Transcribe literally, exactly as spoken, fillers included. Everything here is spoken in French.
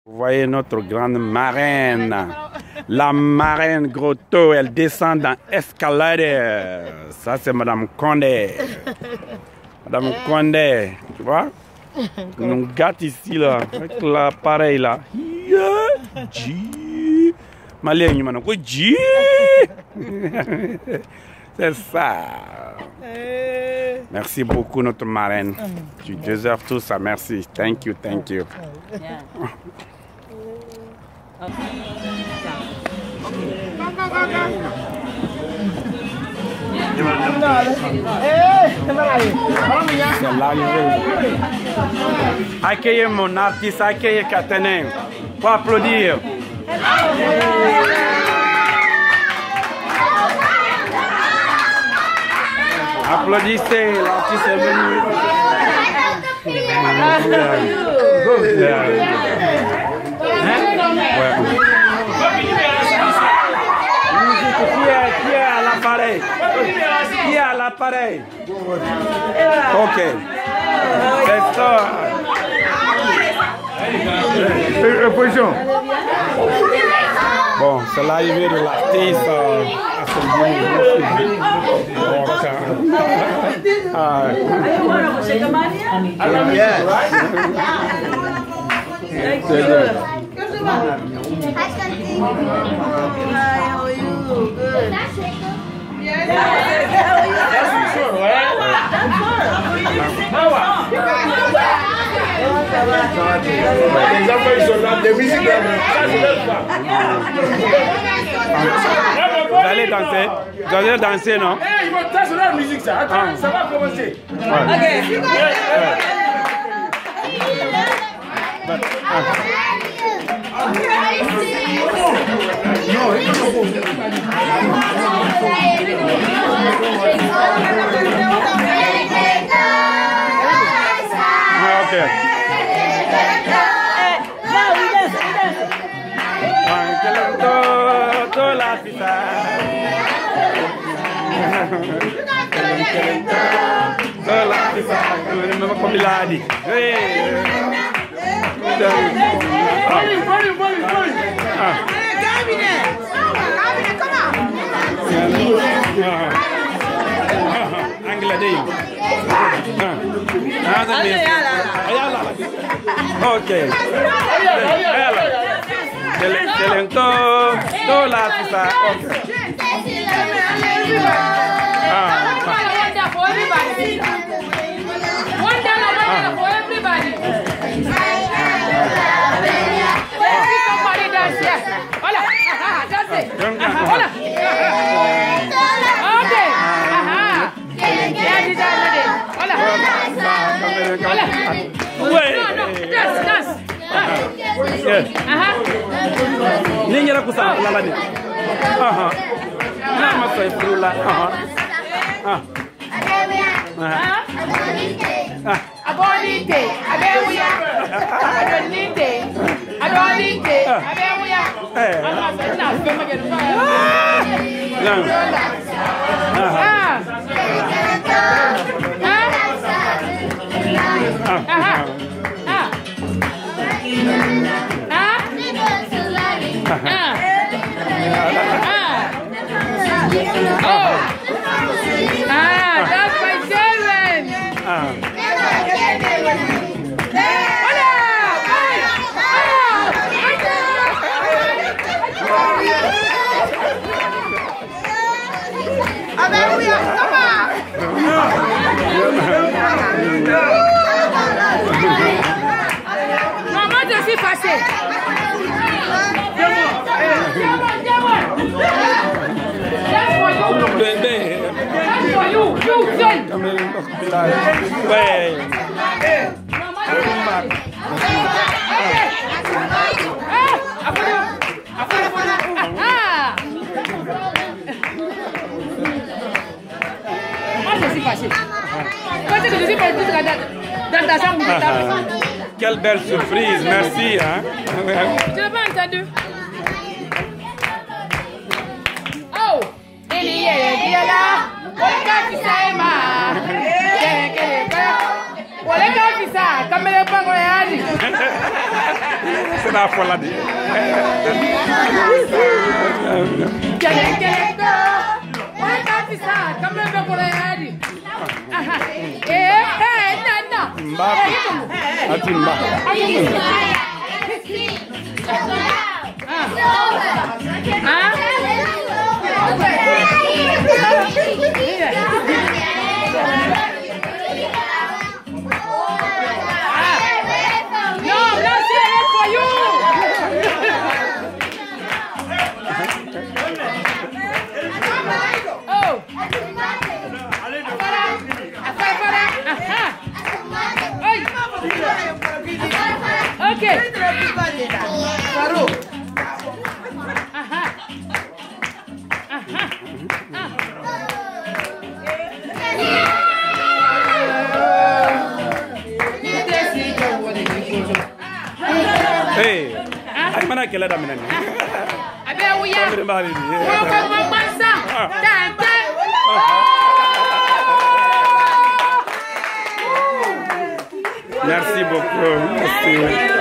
Vous voyez notre grande marraine, la marraine Grotto, elle descend dans escalade. Ça c'est Madame Condé. Madame Condé, tu vois? Nous gâte ici là, avec l'appareil là. Malien, c'est ça. Merci beaucoup notre marraine. Tu déserves tout ça, merci. Thank you, thank you. C'est l'arrivée. Accueillez mon artiste, accueillez Catenin. Faut applaudir. Applaudissez, l'artiste est venu. Qui est à l'appareil? Qui est à l'appareil? Ok. C'est ça. Position. Bon, c'est l'arrivée de l'artiste à ce niveau. Ah. Les enfants ils sont là, des musiques là, ça je laisse pas. Vous allez danser? Vous allez danser, non? Eh, ils vont tasser la musique ça, attends, ça va commencer. Ok. Ok. Ninja la kusa la la ni. Aha. Na masai frula. Aha. Ah. Ah. Abonite. Abebuya. Abonite. Abonite. Abebuya. Eh. Na fema ke fa. Na. Ah. Ah. Aha. Ah. Ah. Ah. Oh. Ah, that's my children. Ah. Maman, je suis fâchée. Quelle belle surprise, merci. Hein? Je n'ai pas entendu. Oh, il y a là. On est là. ça, comme elle est pas goyade. C'est la folle là. Quel est quel est go? Ouais, quand ça, comme elle est pas goyade. Eh, eh, nana. Mba. Ati mba. Ah. Ok. Hey, ay mana kela da minani. Abe wuya. Ko ba ni. Ko ko mo bansa. Tante. Merci beaucoup. Merci.